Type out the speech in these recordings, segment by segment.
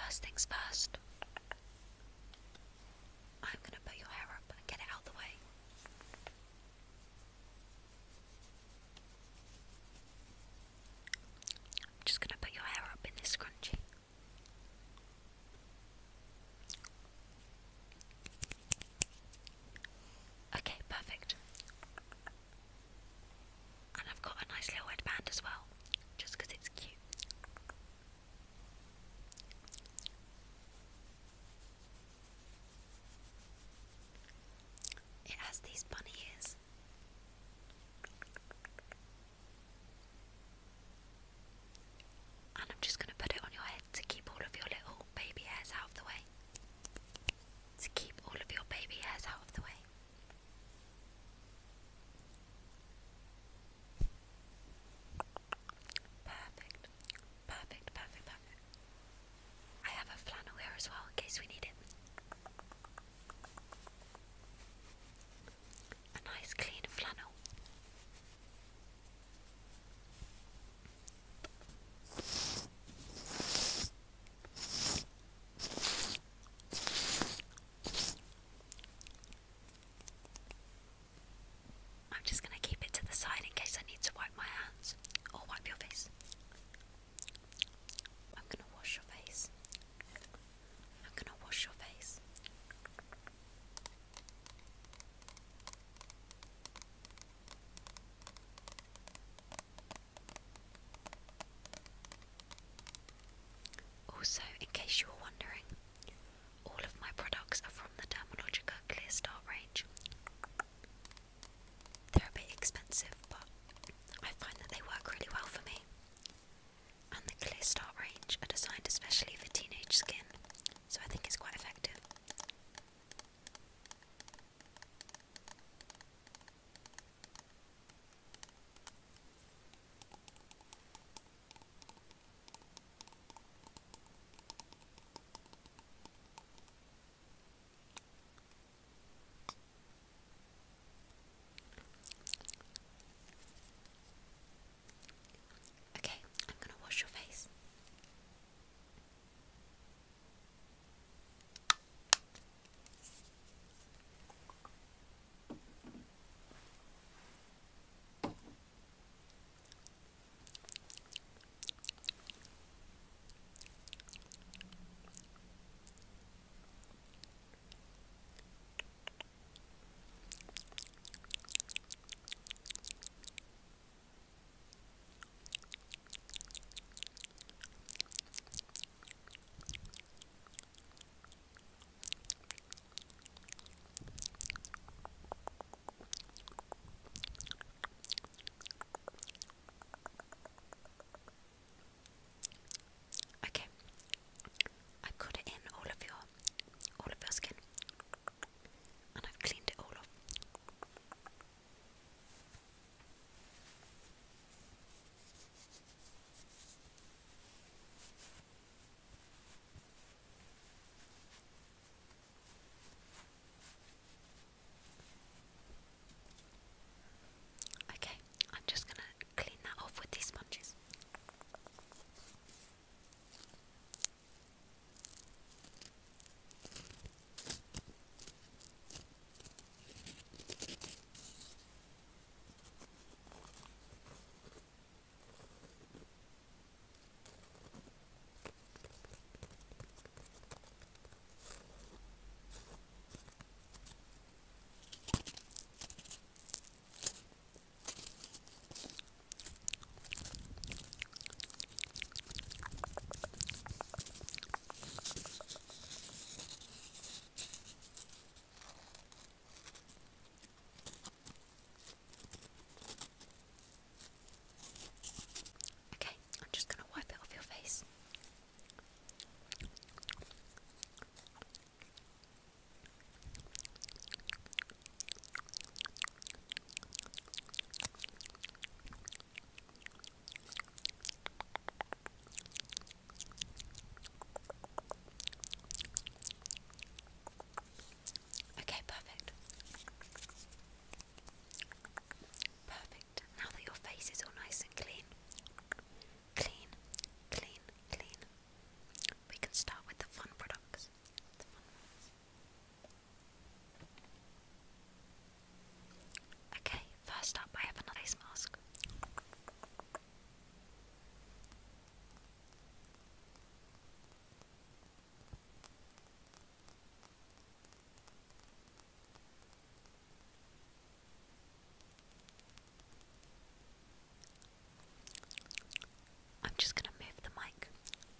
first things first. I'm gonna put your hair up and get it out the way. I'm just gonna put your hair up in this scrunchie. Okay, perfect. And I've got a nice little headband as well, just because it's cute. It has these bunny ears. And I'm just going to put it on your head to keep all of your little baby hairs out of the way. To keep all of your baby hairs out of the way. Perfect. Perfect, perfect, perfect. I have a flannel here as well in case we need it. A nice clean flannel. just going to move the mic.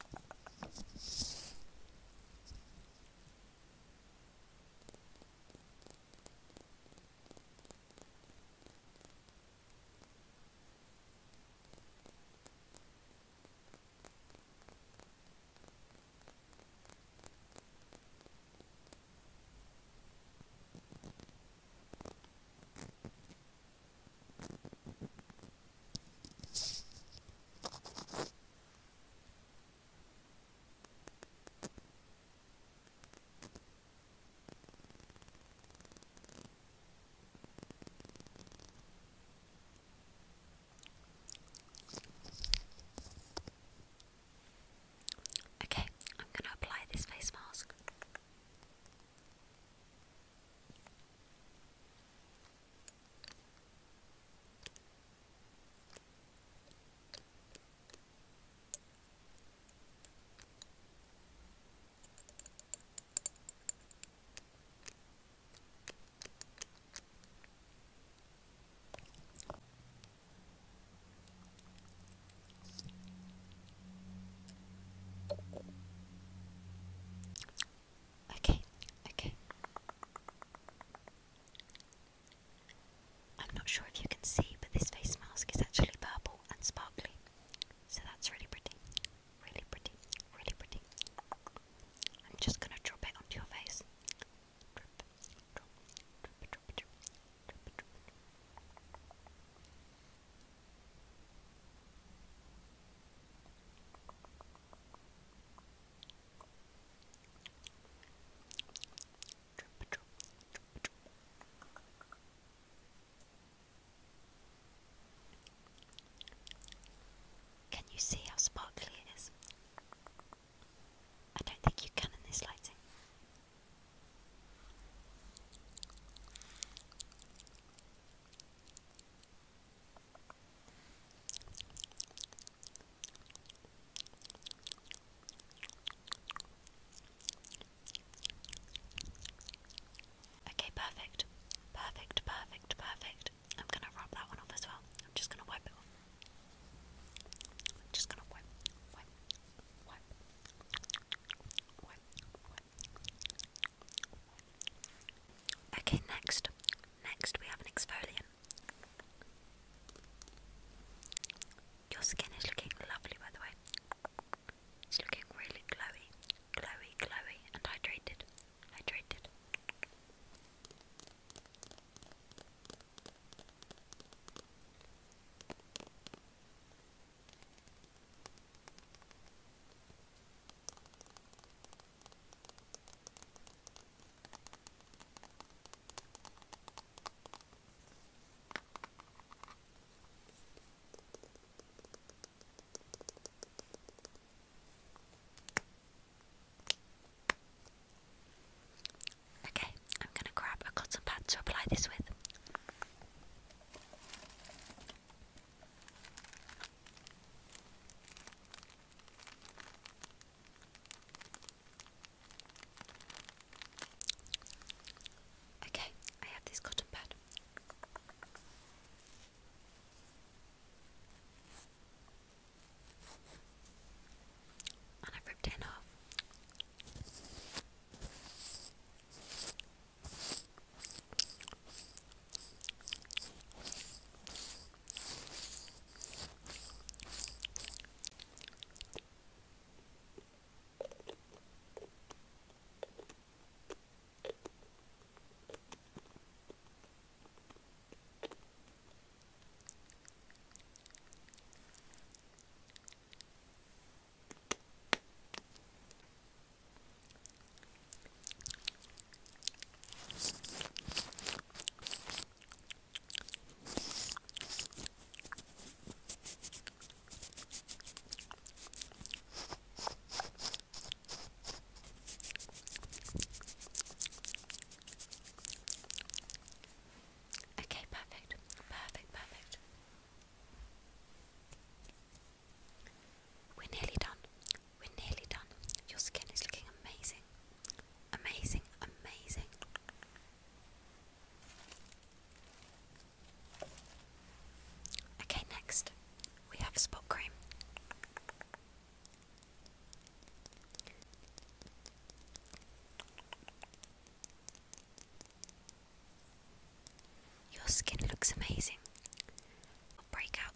Okay, I'm going to apply this face mask. Okay, okay. I'm not sure if you can see, but this face mask is actually purple and sparkly. So that's really pretty. Really pretty. Really pretty. I'm just going to drop it onto your face. Drop, drop, drop, drop, drop, drop, drop. Drop, drop, drop, drop. Can you see how sparkly it is? I don't think you can in this lighting. Okay, perfect. Perfect, perfect, perfect. I'm gonna rub that one off as well. I'm just gonna wipe it off. I'm just gonna wipe, wipe, wipe, wipe, wipe. Okay, next. Next we have an exfoliant. Your skin is looking lovely, by the way. It's looking really glowy, glowy, glowy, and hydrated. Hydrated.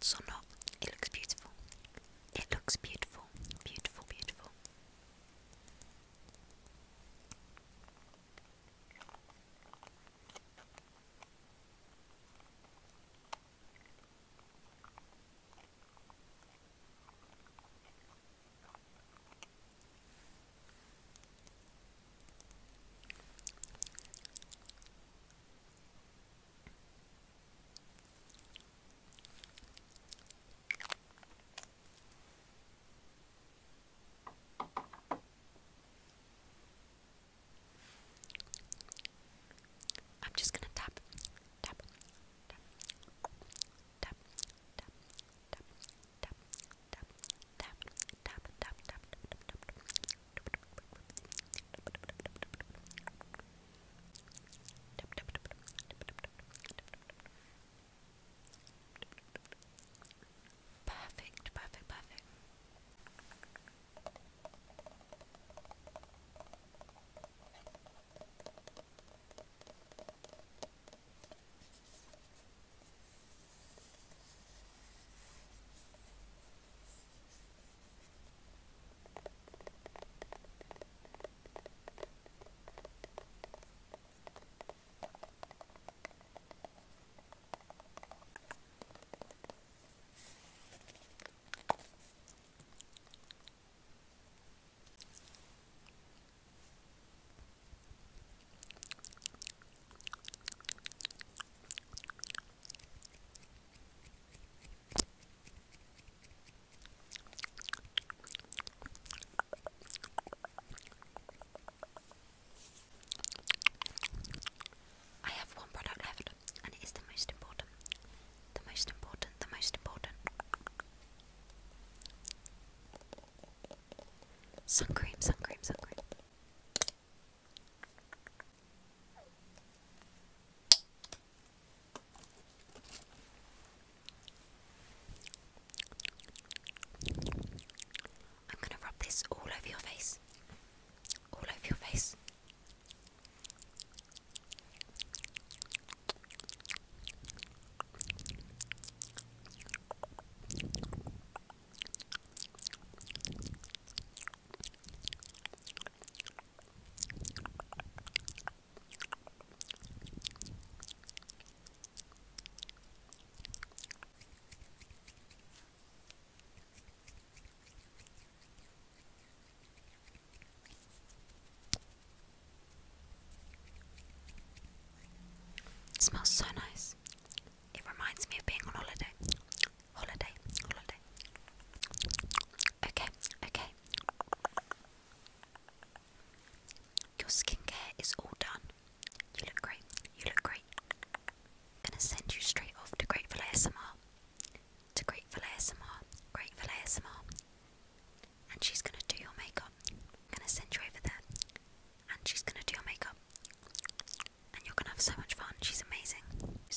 dots or not. It looks beautiful. It looks beautiful. Beautiful, beautiful. I'm just gonna tap, tap, tap, tap, tap, tap, tap, tap, tap, tap, tap, tap, tap, perfect, perfect, perfect. I have one product left, and it is the most important. The most important, the most important. Sun cream, sun cream, sun cream. I'm gonna rub this all over your face. All over your face. It smells so nice. It reminds me of being on holiday. Holiday, holiday. Okay, okay. Your skincare is all done. You look great. You look great. Gonna send you straight off to Grateful ASMR. To Grateful ASMR. Grateful ASMR. And she's gonna do your makeup. I'm gonna send you over there. And she's gonna do your makeup. And you're gonna have so much fun. She's amazing.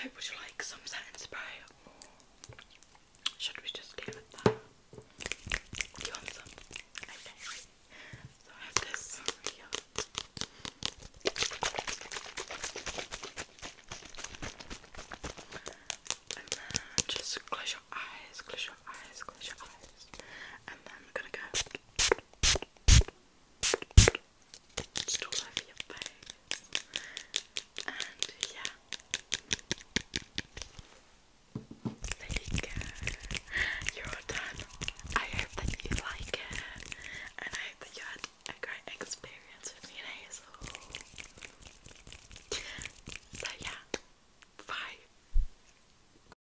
So would you